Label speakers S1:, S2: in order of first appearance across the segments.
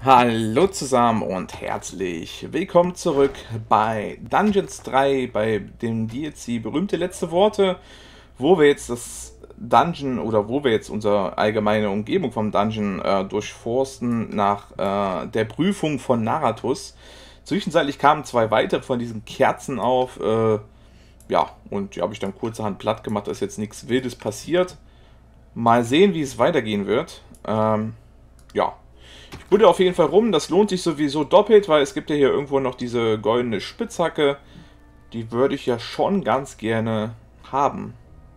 S1: Hallo zusammen und herzlich willkommen zurück bei Dungeons 3, bei dem DLC Berühmte letzte Worte, wo wir jetzt das Dungeon oder wo wir jetzt unsere allgemeine Umgebung vom Dungeon durchforsten nach der Prüfung von Naratus. Zwischenzeitlich kamen zwei weitere von diesen Kerzen auf, ja, und die habe ich dann kurzerhand platt gemacht, da ist jetzt nichts Wildes passiert. Mal sehen, wie es weitergehen wird. Ja. Ich buddel auf jeden Fall rum, das lohnt sich sowieso doppelt, weil es gibt ja hier irgendwo noch diese goldene Spitzhacke. Die würde ich ja schon ganz gerne haben.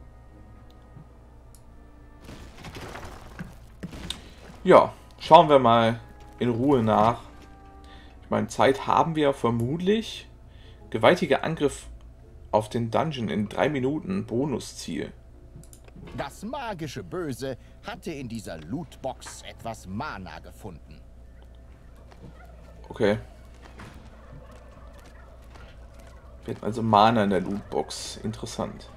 S1: Ja, schauen wir mal in Ruhe nach. Ich meine, Zeit haben wir vermutlich. Gewaltiger Angriff auf den Dungeon in 3 Minuten, Bonusziel.
S2: Das magische Böse hatte in dieser Lootbox etwas Mana gefunden.
S1: Okay. Wir hatten also Mana in der Lootbox. Interessant.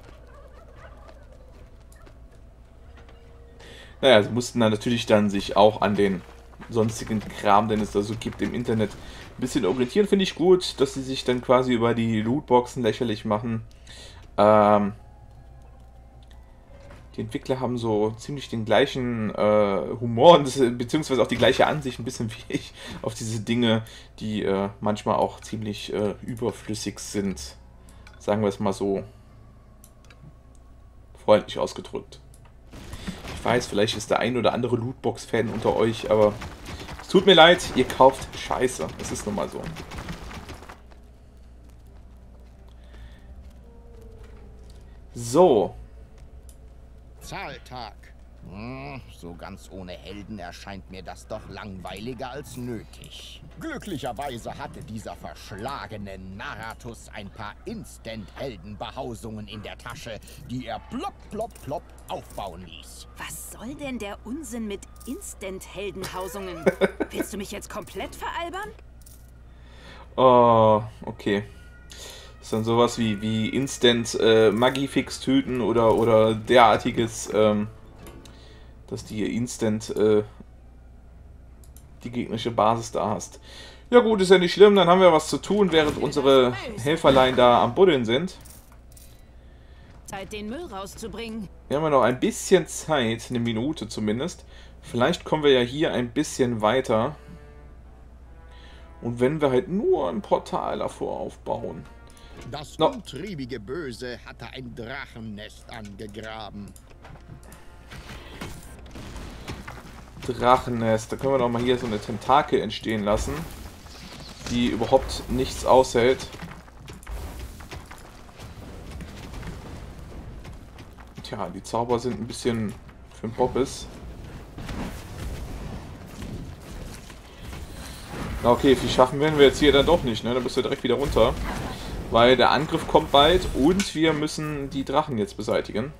S1: Naja, sie mussten dann natürlich dann sich auch an den sonstigen Kram, den es da so gibt im Internet, ein bisschen orientieren. Finde ich gut, dass sie sich dann quasi über die Lootboxen lächerlich machen. Die Entwickler haben so ziemlich den gleichen Humor, beziehungsweise auch die gleiche Ansicht, ein bisschen wie ich, auf diese Dinge, die manchmal auch ziemlich überflüssig sind. Sagen wir es mal so freundlich ausgedrückt. Ich weiß, vielleicht ist der ein oder andere Lootbox-Fan unter euch, aber es tut mir leid, ihr kauft Scheiße. Es ist nun mal so. So.
S2: Zahltag. So ganz ohne Helden erscheint mir das doch langweiliger als nötig. Glücklicherweise hatte dieser verschlagene Naratus ein paar Instant-Heldenbehausungen in der Tasche, die er plopp, plopp, plopp aufbauen ließ.
S3: Was soll denn der Unsinn mit Instant-Heldenhausungen? Willst du mich jetzt komplett veralbern?
S1: Oh, okay. Das ist dann sowas wie Instant Magifix-Tüten oder derartiges, dass du hier instant die gegnerische Basis da hast. Ja gut, ist ja nicht schlimm, dann haben wir was zu tun, während unsere Helferlein da am Buddeln sind.
S3: Zeit, den Müll rauszubringen.
S1: Wir haben ja noch ein bisschen Zeit, eine Minute zumindest. Vielleicht kommen wir ja hier ein bisschen weiter. Und wenn wir halt nur ein Portal davor aufbauen.
S2: Das umtriebige Böse hatte ein Drachennest angegraben.
S1: Drachennest. Da können wir doch mal hier so eine Tentakel entstehen lassen, die überhaupt nichts aushält. Tja, die Zauber sind ein bisschen für den Poppes. Na okay, viel schaffen werden wir jetzt hier dann doch nicht, ne? Da bist du direkt wieder runter. Weil der Angriff kommt bald und wir müssen die Drachen jetzt beseitigen.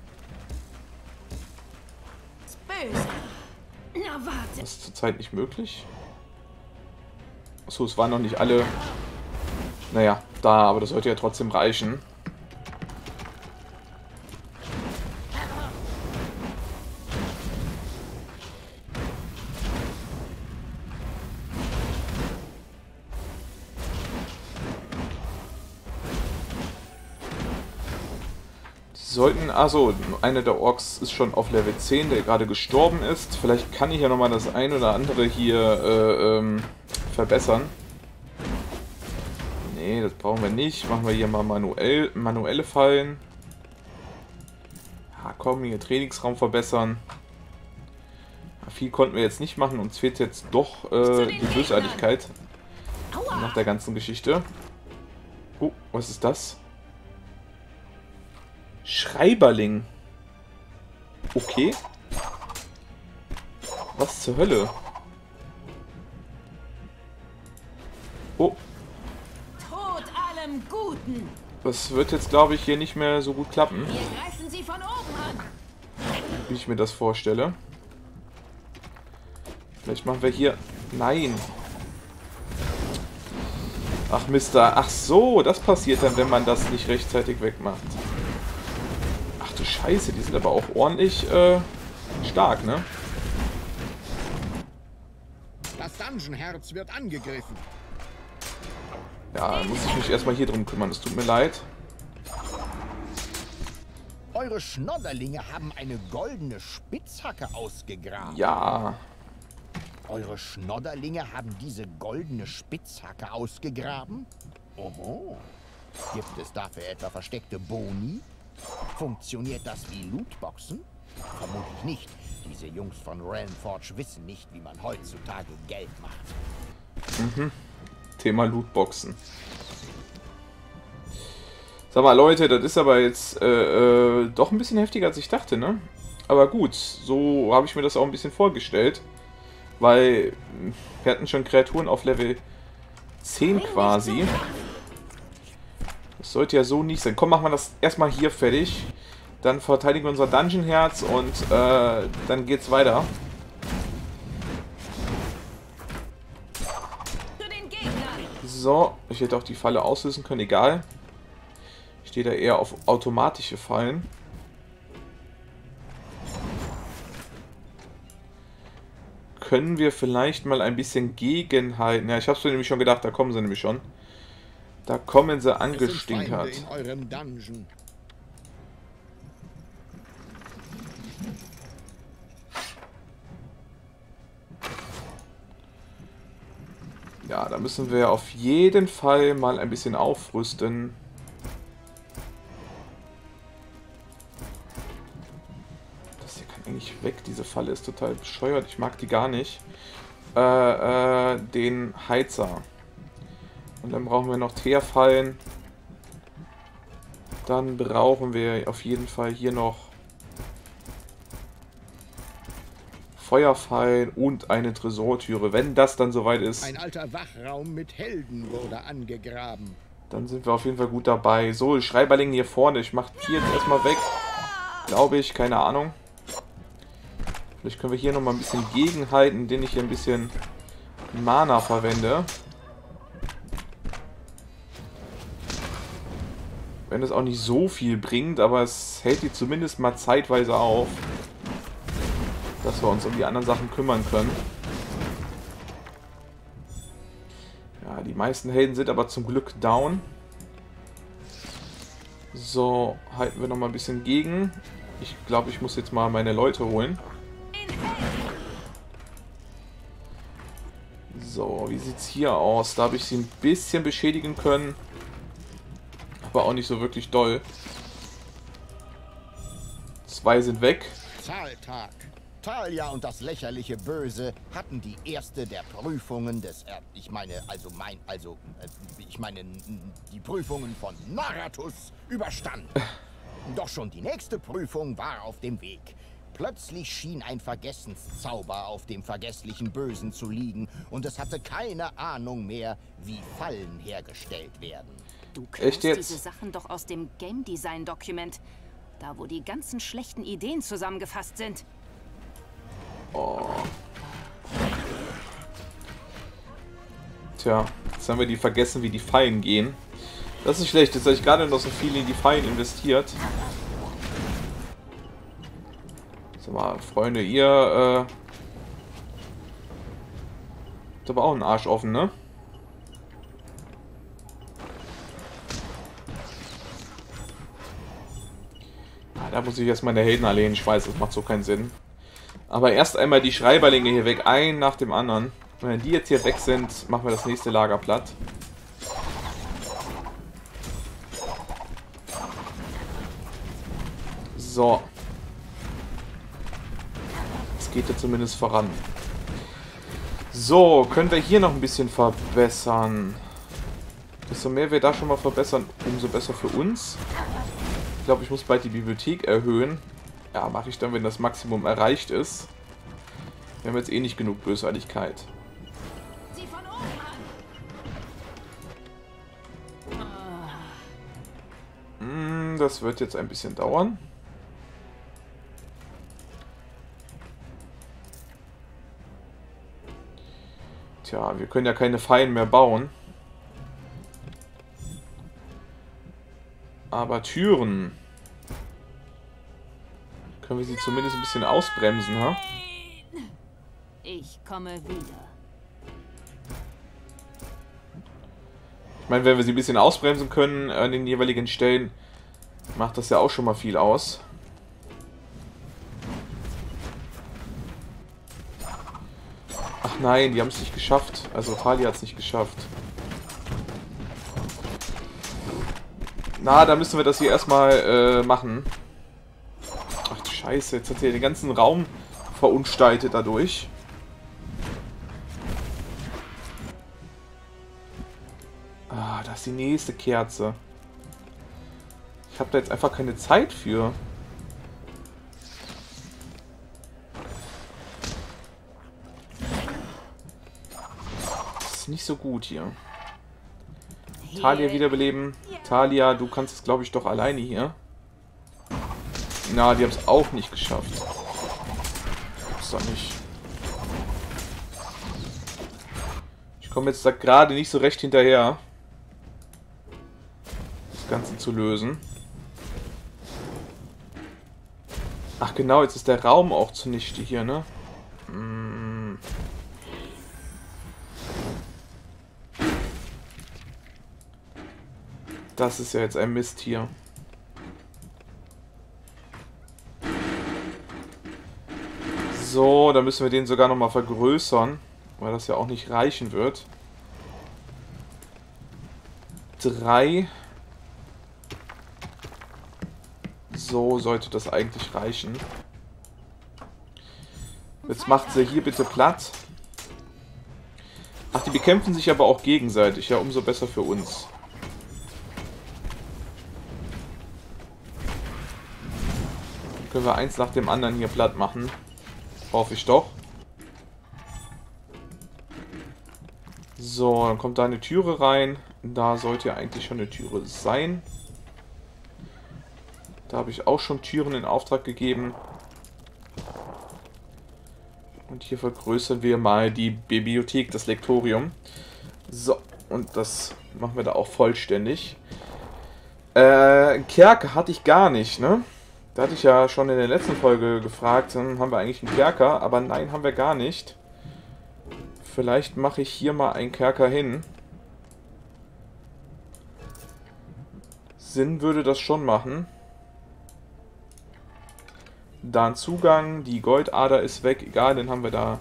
S1: Das ist zurzeit nicht möglich. Achso, es waren noch nicht alle. Naja, da, aber das sollte ja trotzdem reichen. Sollten, also einer der Orks ist schon auf Level 10, der gerade gestorben ist. Vielleicht kann ich ja nochmal das ein oder andere hier verbessern. Nee, das brauchen wir nicht. Machen wir hier mal manuelle Fallen. Ja, komm, hier Trainingsraum verbessern. Ja, viel konnten wir jetzt nicht machen. Uns fehlt jetzt doch die Bösartigkeit nach der ganzen Geschichte. Oh, was ist das? Schreiberling. Okay. Was zur Hölle? Oh.
S3: Tod allem Guten.
S1: Das wird jetzt, glaube ich, hier nicht mehr so gut klappen.
S3: Wir greifen sie von oben an.
S1: Wie ich mir das vorstelle. Vielleicht machen wir hier... Nein. Ach, Mister. Ach so, das passiert dann, wenn man das nicht rechtzeitig wegmacht. Ach du Scheiße, die sind aber auch ordentlich stark, ne?
S2: Das Dungeon-Herz wird angegriffen.
S1: Ja, dann muss ich mich erstmal hier drum kümmern. Es tut mir leid.
S2: Eure Schnodderlinge haben eine goldene Spitzhacke ausgegraben.
S1: Ja.
S2: Eure Schnodderlinge haben diese goldene Spitzhacke ausgegraben? Oho. Gibt es dafür etwa versteckte Boni? Funktioniert das wie Lootboxen? Vermutlich nicht. Diese Jungs von Realmforge wissen nicht, wie man heutzutage Geld macht.
S1: Mhm. Thema Lootboxen. Sag mal, Leute, das ist aber jetzt doch ein bisschen heftiger, als ich dachte, ne? Aber gut, so habe ich mir das auch ein bisschen vorgestellt. Weil wir hatten schon Kreaturen auf Level 10 quasi. Das sollte ja so nicht sein. Komm, machen wir das erstmal hier fertig. Dann verteidigen wir unser Dungeon-Herz und dann geht's weiter. So, ich hätte auch die Falle auslösen können, egal. Ich stehe da eher auf automatische Fallen. Können wir vielleicht mal ein bisschen gegenhalten? Ja, ich hab's mir nämlich schon gedacht, da kommen sie nämlich schon. Da kommen sie angestinkert.
S2: Es sind Feinde in eurem Dungeon.
S1: Ja, da müssen wir auf jeden Fall mal ein bisschen aufrüsten. Das hier kann eigentlich weg. Diese Falle ist total bescheuert. Ich mag die gar nicht. Den Heizer. Und dann brauchen wir noch Teerfallen. Dann brauchen wir auf jeden Fall hier noch Feuerfallen und eine Tresortüre. Wenn das dann soweit ist,
S2: Ein alter Wachraum mit Helden wurde angegraben.
S1: dann sind wir auf jeden Fall gut dabei. So, Schreiberling hier vorne. Ich mache die jetzt erstmal weg. Glaube ich, keine Ahnung. Vielleicht können wir hier nochmal ein bisschen gegenhalten, indem ich hier ein bisschen Mana verwende. Wenn es auch nicht so viel bringt, aber es hält die zumindest mal zeitweise auf, dass wir uns um die anderen Sachen kümmern können. Ja, die meisten Helden sind aber zum Glück down. So, halten wir nochmal ein bisschen gegen. Ich glaube, ich muss jetzt mal meine Leute holen. So, wie sieht es hier aus? Da habe ich sie ein bisschen beschädigen können. Aber auch nicht so wirklich doll. 2 sind weg.
S2: Zahltag. Talia und das lächerliche Böse hatten die erste der Prüfungen des die Prüfungen von Naratus überstanden. Doch schon die nächste Prüfung war auf dem Weg. Plötzlich schien ein Vergessenszauber auf dem vergesslichen Bösen zu liegen und es hatte keine Ahnung mehr, wie Fallen hergestellt werden.
S3: Du kennst diese Sachen doch aus dem Game Design Dokument, da wo die ganzen schlechten Ideen zusammengefasst sind.
S1: Oh. Tja, jetzt haben wir die vergessen, wie die Fallen gehen. Das ist schlecht, jetzt habe ich gerade noch so viel in die Fallen investiert. Sag mal, Freunde, ihr habt aber auch einen Arsch offen, ne? Ah, da muss ich erst meine Helden erledigen. Ich weiß, das macht so keinen Sinn. Aber erst einmal die Schreiberlinge hier weg, ein nach dem anderen. Und wenn die jetzt hier weg sind, machen wir das nächste Lager platt. So. Es geht ja zumindest voran. So, können wir hier noch ein bisschen verbessern. Desto mehr wir da schon mal verbessern, umso besser für uns. Ich glaube, ich muss bald die Bibliothek erhöhen. Ja, mache ich dann, wenn das Maximum erreicht ist. Wir haben jetzt eh nicht genug Bösartigkeit. Das wird jetzt ein bisschen dauern. Tja, wir können ja keine Fallen mehr bauen. Aber Türen können wir sie zumindest ein bisschen ausbremsen, ha?
S3: Ich komme wieder.
S1: meine, wenn wir sie ein bisschen ausbremsen können an den jeweiligen Stellen, macht das ja auch schon mal viel aus. Ach nein, die haben es nicht geschafft. Also Talia hat es nicht geschafft. Na, da müssen wir das hier erstmal machen. Ach du Scheiße, jetzt hat sie den ganzen Raum verunstaltet dadurch. Ah, da ist die nächste Kerze. Ich habe da jetzt einfach keine Zeit für. Das ist nicht so gut hier. Talia wiederbeleben. Talia, du kannst es, glaube ich, doch alleine hier. Na, die haben es auch nicht geschafft. Gibt's doch nicht. Ich komme jetzt da gerade nicht so recht hinterher, das Ganze zu lösen. Ach genau, jetzt ist der Raum auch zunichte hier, ne? Das ist ja jetzt ein Mist hier. So, dann müssen wir den sogar nochmal vergrößern, weil das ja auch nicht reichen wird. 3. So sollte das eigentlich reichen. Jetzt macht sie hier bitte platt. Ach, die bekämpfen sich aber auch gegenseitig. Ja, umso besser für uns. Dann können wir eins nach dem anderen hier platt machen. Hoffe ich doch. So, dann kommt da eine Türe rein. Da sollte ja eigentlich schon eine Türe sein. Da habe ich auch schon Türen in Auftrag gegeben. Und hier vergrößern wir mal die Bibliothek, das Lektorium. So, und das machen wir da auch vollständig. Kerker hatte ich gar nicht, ne? Da hatte ich ja schon in der letzten Folge gefragt, dann haben wir eigentlich einen Kerker, aber nein, haben wir gar nicht. Vielleicht mache ich hier mal einen Kerker hin. Sinn würde das schon machen. Da ein Zugang, die Goldader ist weg, egal, dann haben wir da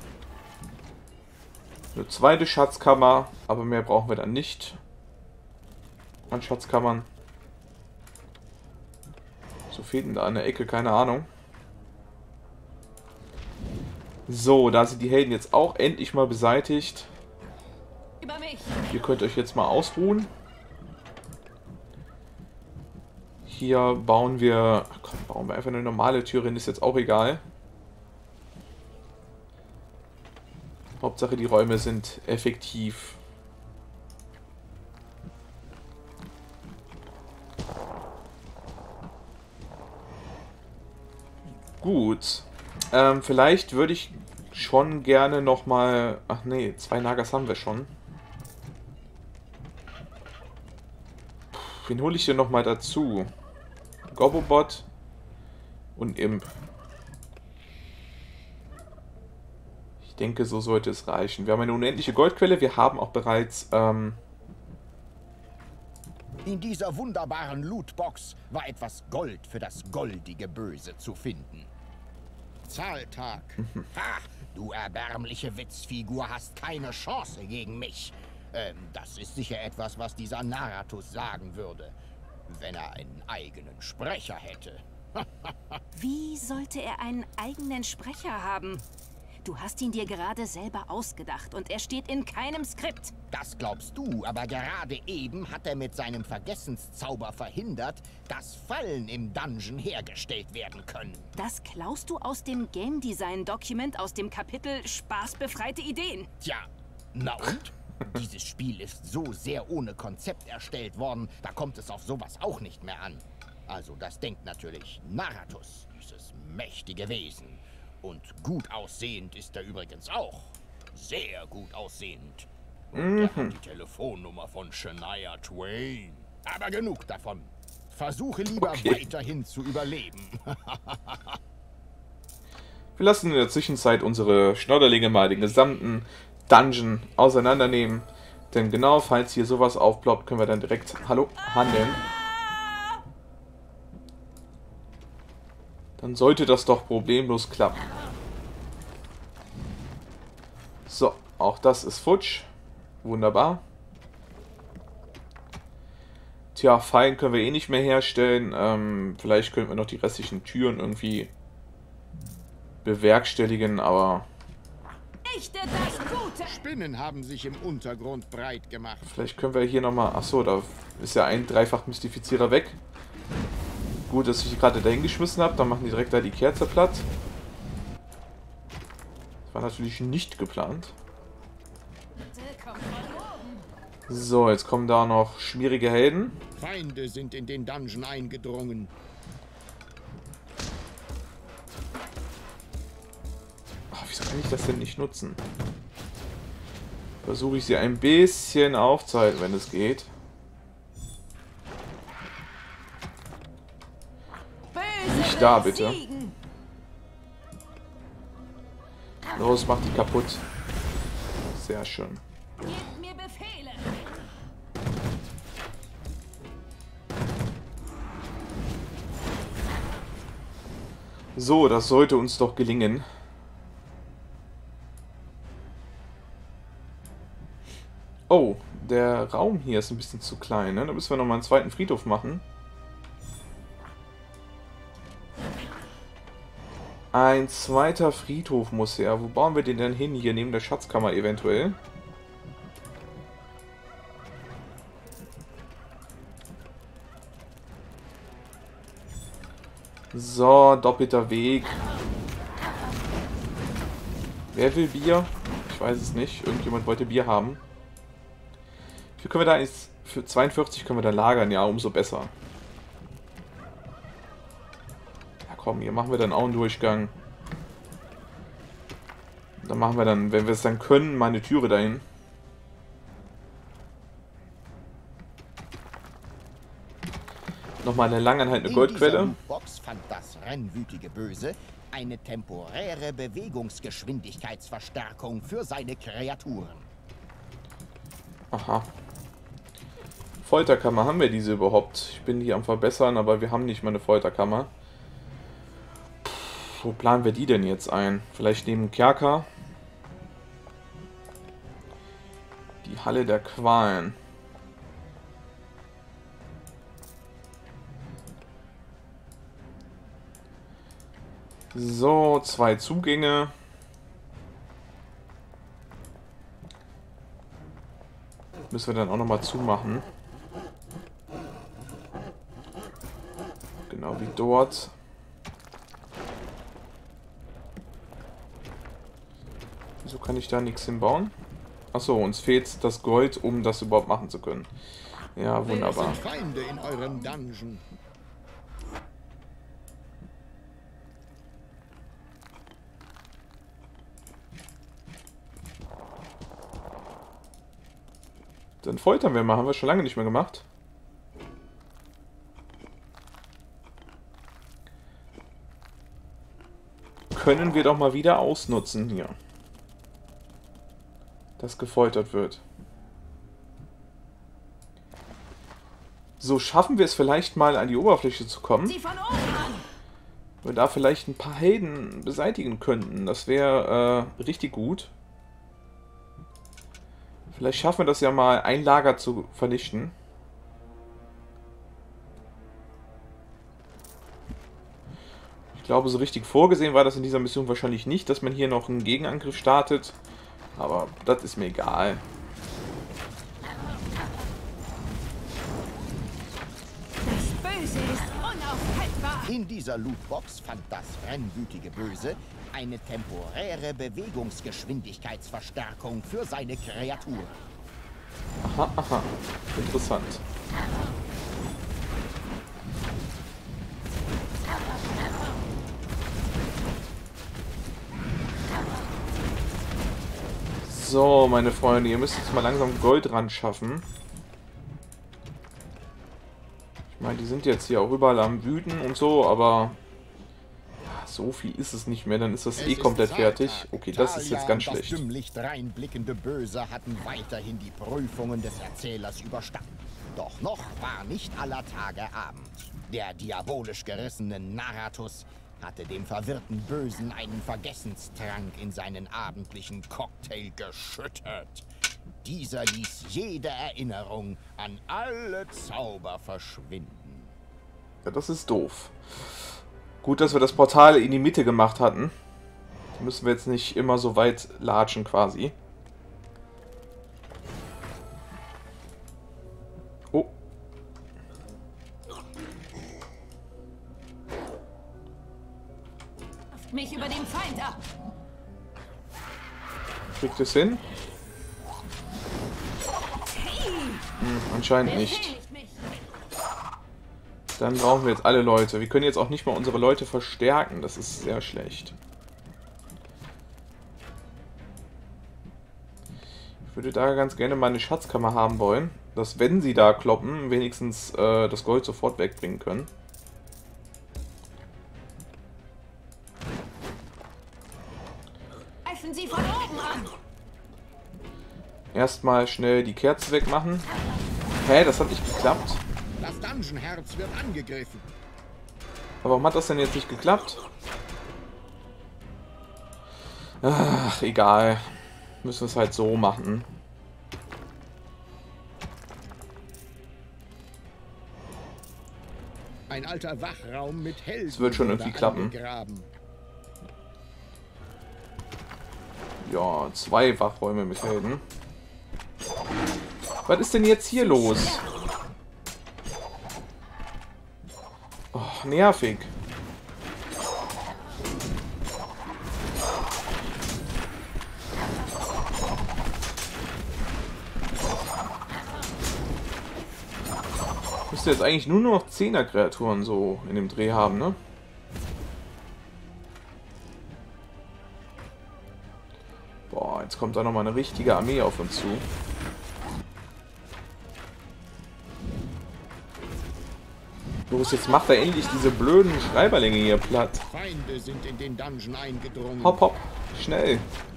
S1: eine zweite Schatzkammer, aber mehr brauchen wir dann nicht an Schatzkammern. So fehlt denn da an der Ecke, keine Ahnung. So, da sind die Helden jetzt auch endlich mal beseitigt. Ihr könnt euch jetzt mal ausruhen. Hier bauen wir... Ach komm, bauen wir einfach eine normale Tür hin, ist jetzt auch egal. Hauptsache die Räume sind effektiv. Gut. Vielleicht würde ich schon gerne nochmal... Ach nee, 2 Nagas haben wir schon. Wen hole ich denn nochmal dazu? Gobobot und Imp. Ich denke, so sollte es reichen. Wir haben eine unendliche Goldquelle. Wir haben auch bereits...
S2: In dieser wunderbaren Lootbox war etwas Gold für das goldige Böse zu finden. Zahltag. Ha, du erbärmliche Witzfigur hast keine Chance gegen mich. Das ist sicher etwas, was dieser Naratus sagen würde, wenn er einen eigenen Sprecher hätte.
S3: Wie sollte er einen eigenen Sprecher haben? Du hast ihn dir gerade selber ausgedacht und er steht in keinem Skript.
S2: Das glaubst du, aber gerade eben hat er mit seinem Vergessenszauber verhindert, dass Fallen im Dungeon hergestellt werden können.
S3: Das klaust du aus dem Game Design Document aus dem Kapitel Spaßbefreite Ideen.
S2: Tja, na und? Dieses Spiel ist so sehr ohne Konzept erstellt worden, da kommt es auf sowas auch nicht mehr an. Also das denkt natürlich Naratus, dieses mächtige Wesen. Und gut aussehend ist er übrigens auch. Sehr gut aussehend. Und er hat die Telefonnummer von Shania Twain. Aber genug davon. Versuche lieber weiterhin zu überleben.
S1: Wir lassen in der Zwischenzeit unsere Schnodderlinge mal den gesamten Dungeon auseinandernehmen. Denn genau, falls hier sowas aufploppt, können wir dann direkt handeln. Dann sollte das doch problemlos klappen. So, auch das ist futsch. Wunderbar. Tja, Fallen können wir eh nicht mehr herstellen. Vielleicht könnten wir noch die restlichen Türen irgendwie bewerkstelligen, aber...
S2: Spinnen haben sich im Untergrund breit gemacht.
S1: Vielleicht können wir hier nochmal... Achso, da ist ja ein Dreifach-Mystifizierer weg. Gut, dass ich die gerade dahin geschmissen habe. Dann machen die direkt da die Kerze platt. Das war natürlich nicht geplant. So, jetzt kommen da noch schwierige Helden.
S2: Feinde sind in den Dungeon eingedrungen.
S1: Ach, wieso kann ich das denn nicht nutzen? Versuche ich sie ein bisschen aufzuhalten, wenn es geht. Nicht da, bitte. Los, mach die kaputt. Sehr schön.
S3: Gebt mir Befehle.
S1: So, das sollte uns doch gelingen. Oh, der Raum hier ist ein bisschen zu klein, ne? Da müssen wir nochmal einen zweiten Friedhof machen. Ein zweiter Friedhof muss her. Wo bauen wir den denn hin? Hier neben der Schatzkammer eventuell. So, doppelter Weg. Wer will Bier? Ich weiß es nicht. Irgendjemand wollte Bier haben. Wie können wir da jetzt... Für 42 können wir da lagern. Ja, umso besser. Ja komm, hier machen wir dann auch einen Durchgang. Dann machen wir dann, wenn wir es dann können, mal eine Türe dahin. Nochmal eine langanhaltende Goldquelle.
S2: In dieser Box fand das rennwütige Böse eine temporäre Bewegungsgeschwindigkeitsverstärkung für seine Kreaturen.
S1: Aha. Folterkammer, haben wir diese überhaupt? Ich bin die am Verbessern, aber wir haben nicht mal eine Folterkammer. Wo planen wir die denn jetzt ein? Vielleicht neben Kerker? Die Halle der Qualen. So, 2 Zugänge. Müssen wir dann auch nochmal zumachen. Genau wie dort. Wieso kann ich da nichts hinbauen? Achso, uns fehlt das Gold, um das überhaupt machen zu können. Ja, wunderbar.
S2: Wer sind Feinde in eurem Dungeon?
S1: Dann foltern wir mal, haben wir schon lange nicht mehr gemacht. Können wir doch mal wieder ausnutzen hier. Dass gefoltert wird. So, schaffen wir es vielleicht mal an die Oberfläche zu kommen. Wir da vielleicht ein paar Helden beseitigen könnten. Das wäre richtig gut. Vielleicht schaffen wir das ja mal, ein Lager zu vernichten. Ich glaube, so richtig vorgesehen war das in dieser Mission wahrscheinlich nicht, dass man hier noch einen Gegenangriff startet. Aber das ist mir egal.
S3: Das Böse ist unaufhaltbar.
S2: In dieser Lootbox fand das rennwütige Böse eine temporäre Bewegungsgeschwindigkeitsverstärkung für seine Kreaturen.
S1: Aha, aha. Interessant. So, meine Freunde, ihr müsst jetzt mal langsam Gold ran schaffen. Ich meine, die sind jetzt hier auch überall am Wüten und so, aber ja, So viel ist es nicht mehr, dann ist das eh komplett fertig. Okay, das ist jetzt ganz schlecht.
S2: Das dümmlich dreinblickende Böse hatten weiterhin die Prüfungen des Erzählers überstanden. Doch noch war nicht aller Tage Abend. Der diabolisch gerissene Narratus hatte dem verwirrten Bösen einen Vergessenstrank in seinen abendlichen Cocktail geschüttet. Dieser ließ jede Erinnerung an alle Zauber verschwinden.
S1: Ja, das ist doof. Gut, dass wir das Portal in die Mitte gemacht hatten. Da müssen wir jetzt nicht immer so weit latschen quasi. Oh.
S3: Mich über den Feind ab.
S1: Kriegt es hin? Anscheinend nicht. Dann brauchen wir jetzt alle Leute. Wir können jetzt auch nicht mal unsere Leute verstärken. Das ist sehr schlecht. Ich würde da ganz gerne mal eine Schatzkammer haben wollen. Dass, wenn sie da kloppen, wenigstens das Gold sofort wegbringen können.
S3: Greifen Sie von oben an.
S1: Erstmal schnell die Kerze wegmachen. Hä, das hat nicht geklappt.
S2: Das Dungeon-Herz wird angegriffen.
S1: Aber warum hat das denn jetzt nicht geklappt? Ach, egal. Müssen wir es halt so machen.
S2: Ein alter Wachraum mit Helden.
S1: Es wird schon irgendwie klappen. Ja, 2 Wachräume mit Helden. Was ist denn jetzt hier los? Oh, nervig. Müsste jetzt eigentlich nur noch 10er-Kreaturen so in dem Dreh haben, ne? Boah, jetzt kommt da nochmal eine richtige Armee auf uns zu. Los, jetzt macht er endlich diese blöden Schreiberlinge hier platt.
S2: Feinde sind in den Dungeon eingedrungen.
S1: Hopp, hopp, schnell.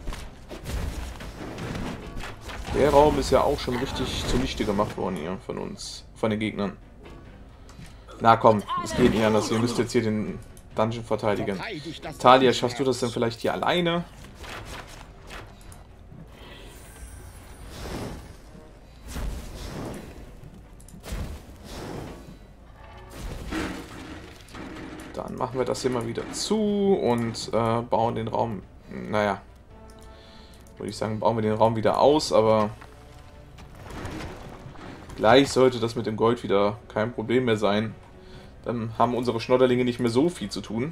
S1: Der Raum ist ja auch schon richtig zunichte gemacht worden hier von uns, von den Gegnern. Na komm, es geht nicht anders. Ihr müsst jetzt hier den Dungeon verteidigen. Talia, schaffst du das denn vielleicht hier alleine? Dann machen wir das hier mal wieder zu und bauen den Raum, naja, würde ich sagen, bauen wir den Raum wieder aus, aber gleich sollte das mit dem Gold wieder kein Problem mehr sein. Dann haben unsere Schnodderlinge nicht mehr so viel zu tun.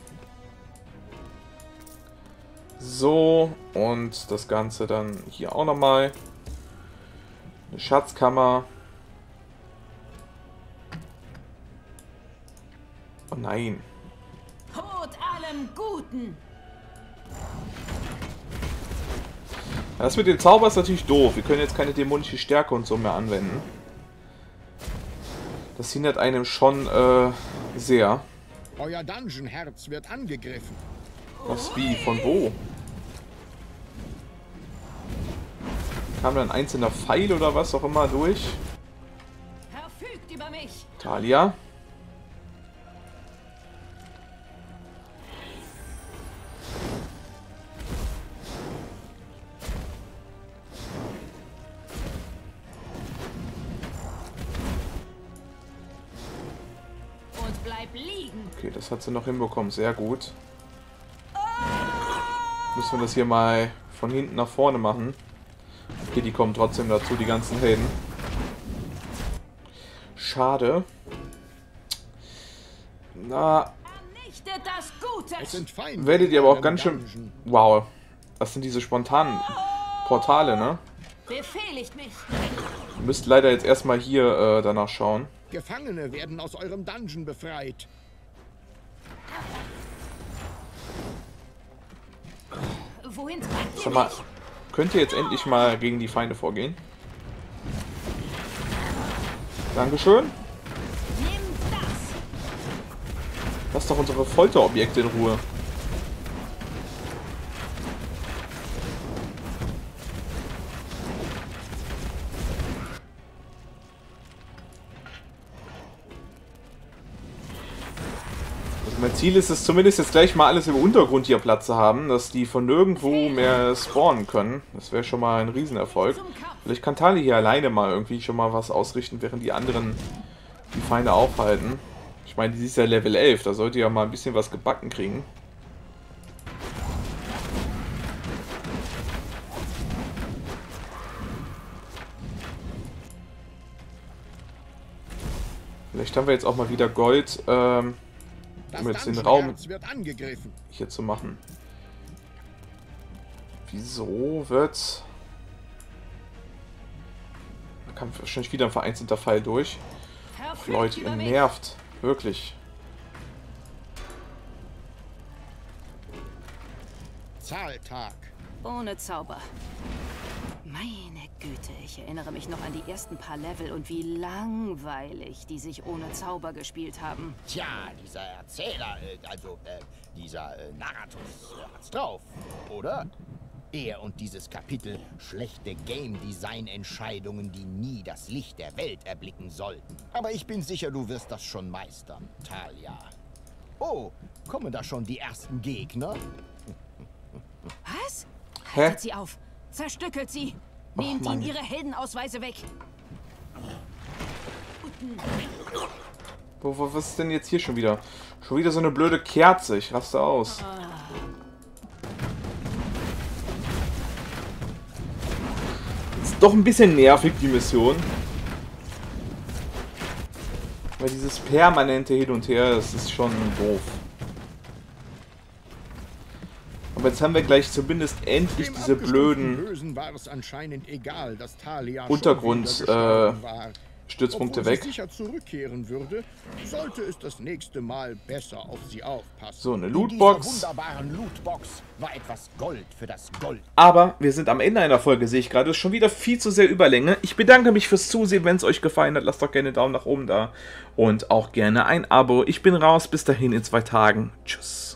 S1: So, und das Ganze dann hier auch nochmal. Eine Schatzkammer. Oh nein.
S3: Tod allem Guten.
S1: Das mit dem Zauber ist natürlich doof. Wir können jetzt keine dämonische Stärke und so mehr anwenden. Das hindert einem schon sehr.
S2: Euer Dungeon-Herz wird angegriffen.
S1: Was, wie? Von wo? Kam da ein einzelner Pfeil oder was auch immer durch?
S3: Verfügt über mich.
S1: Talia? Okay, das hat sie noch hinbekommen. Sehr gut. Müssen wir das hier mal von hinten nach vorne machen. Okay, die kommen trotzdem dazu, die ganzen Helden. Schade. Na, werdet ihr aber auch ganz schön... Wow. Das sind diese spontanen Portale, ne?
S3: Befehligt mich.
S1: Ihr müsst leider jetzt erstmal hier danach schauen.
S2: Gefangene werden aus eurem Dungeon befreit.
S3: Wohin treibt ihr
S1: Sag mal,
S3: mich?
S1: könnt ihr jetzt endlich mal gegen die Feinde vorgehen? Dankeschön.
S3: Nimm das.
S1: Lass doch unsere Folterobjekte in Ruhe. Mein Ziel ist es zumindest jetzt gleich mal alles im Untergrund hier Platz zu haben, dass die von nirgendwo mehr spawnen können. Das wäre schon mal ein Riesenerfolg. Vielleicht kann Tali hier alleine mal irgendwie schon mal was ausrichten, während die anderen die Feinde aufhalten. Ich meine, die ist ja Level 11, da sollte ja mal ein bisschen was gebacken kriegen. Vielleicht haben wir jetzt auch mal wieder Gold, um jetzt den Raum hier zu machen. Wieso wird... Da kann wahrscheinlich wieder ein vereinzelter Pfeil durch. Ach, Leute, ihr nervt. Wirklich.
S2: Zahltag.
S3: Ohne Zauber. Meine Güte, ich erinnere mich noch an die ersten paar Level und wie langweilig die sich ohne Zauber gespielt haben.
S2: Tja, dieser Erzähler, dieser Narratus hat's drauf, oder? Er und dieses Kapitel schlechte Game-Design-Entscheidungen, die nie das Licht der Welt erblicken sollten. Aber ich bin sicher, du wirst das schon meistern, Talia. Oh, kommen da schon die ersten Gegner?
S3: Was?
S1: Hä?
S3: Haltet sie auf! Zerstückelt sie! Nehmt ihnen ihre Heldenausweise weg!
S1: Was ist denn jetzt hier schon wieder? Schon wieder so eine blöde Kerze. Ich raste aus. Ist doch ein bisschen nervig, die Mission. Weil dieses permanente Hin und Her, das ist schon doof. Aber jetzt haben wir gleich zumindest endlich diese blöden Untergrundstützpunkte weg.
S2: Sicher zurückkehren würde, sollte es das nächste Mal besser auf sie aufpassen.
S1: So, eine Lootbox.
S2: In dieser wunderbaren Lootbox war etwas Gold für das Gold.
S1: Aber wir sind am Ende einer Folge, sehe ich gerade. Das ist schon wieder viel zu sehr Überlänge. Ich bedanke mich fürs Zusehen. Wenn es euch gefallen hat, lasst doch gerne einen Daumen nach oben da. Und auch gerne ein Abo. Ich bin raus. Bis dahin in 2 Tagen. Tschüss.